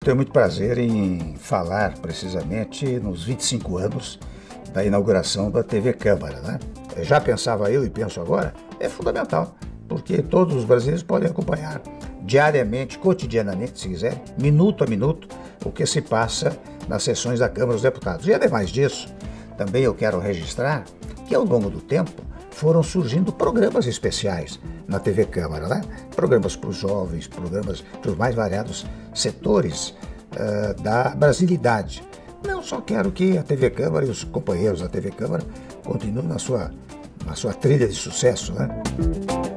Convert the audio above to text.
tenho muito prazer em falar precisamente nos 25 anos da inauguração da TV Câmara, né? Já pensava eu e penso agora, é fundamental, porque todos os brasileiros podem acompanhar diariamente, cotidianamente, se quiser, minuto a minuto, o que se passa nas sessões da Câmara dos Deputados. E ademais disso, também eu quero registrar que ao longo do tempo foram surgindo programas especiais na TV Câmara, né? Programas para os jovens, programas para os mais variados setores da brasilidade. Não só quero que a TV Câmara e os companheiros da TV Câmara continuem na sua trilha de sucesso, né?